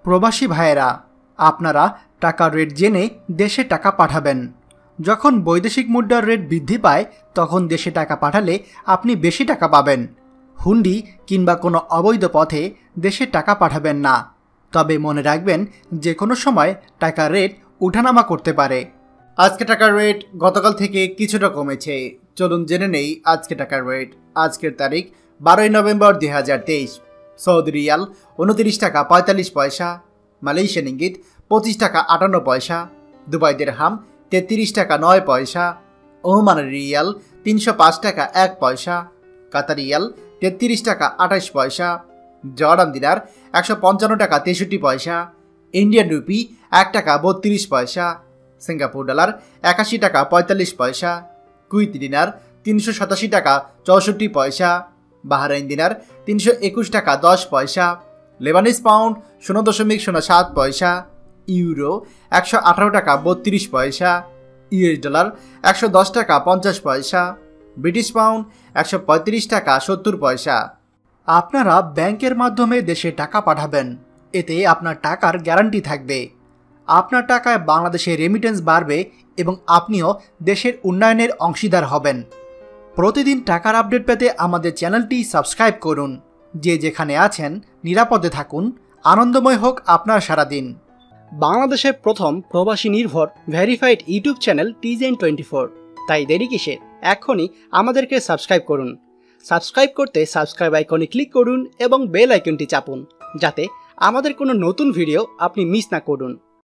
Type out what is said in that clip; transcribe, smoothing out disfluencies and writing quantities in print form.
প্রবাসী ভাইয়েরা, আপনারা টাকার রেট জেনে দেশে টাকা পাঠাবেন। যখন বৈদেশিক মুদ্রার রেট বৃদ্ধি পায় তখন দেশে টাকা পাঠালে আপনি বেশি টাকা পাবেন। হুন্ডি কিংবা কোনো অবৈধ পথে দেশে টাকা পাঠাবেন না। তবে মনে রাখবেন, যে কোনো সময় টাকার রেট উঠানামা করতে পারে। আজকে টাকার রেট গতকাল থেকে কিছুটা কমেছে। চলুন জেনে নেই আজকে টাকার রেট। আজকের তারিখ 12 নভেম্বর 2023। সৌদি রিয়াল 29 টাকা 45 পয়সা, মালয়েশিয়ান ইঙ্গিত 25 টাকা 58 পয়সা, দুবাই দিরহাম 33 টাকা 9 পয়সা, ওমানের রিয়াল 305 টাকা 1 পয়সা, কাতার রিয়াল 33 টাকা 28 পয়সা, জর্ডান দিনার 155 টাকা 63 পয়সা, ইন্ডিয়ান রুপি 1 টাকা 32 পয়সা, সিঙ্গাপুর ডলার 81 টাকা 45 পয়সা, কুইত দিনার 387 টাকা 64 পয়সা, বাহরাইন দিনার 321 টাকা 10 পয়সা, লেবানিজ পাউন্ড 0.07 পয়সা, ইউরো 118 টাকা 32 পয়সা, ইউএস ডলার 110 টাকা 50 পয়সা, ব্রিটিশ পাউন্ড 135 টাকা 70 পয়সা। আপনারা ব্যাংকের মাধ্যমে দেশে টাকা পাঠাবেন। এতে আপনার টাকার গ্যারান্টি থাকবে। আপনার টাকায় বাংলাদেশে রেমিটেন্স বাড়বে এবং আপনিও দেশের উন্নয়নের অংশীদার হবেন। প্রতিদিন টাকার আপডেট পেতে আমাদের চ্যানেলটি সাবস্ক্রাইব করুন। যে যেখানে আছেন নিরাপদে থাকুন। আনন্দময় হোক আপনার সারাদিন। বাংলাদেশের প্রথম প্রবাসী নির্ভর ভেরিফাইড ইউটিউব চ্যানেল TJN24। তাই দেরি কিসের? এখনই আমাদেরকে সাবস্ক্রাইব করুন। সাবস্ক্রাইব করতে সাবস্ক্রাইব আইকনে ক্লিক করুন এবং বেল আইকনটি চাপুন, যাতে আমাদের কোনো নতুন ভিডিও আপনি মিস না করুন।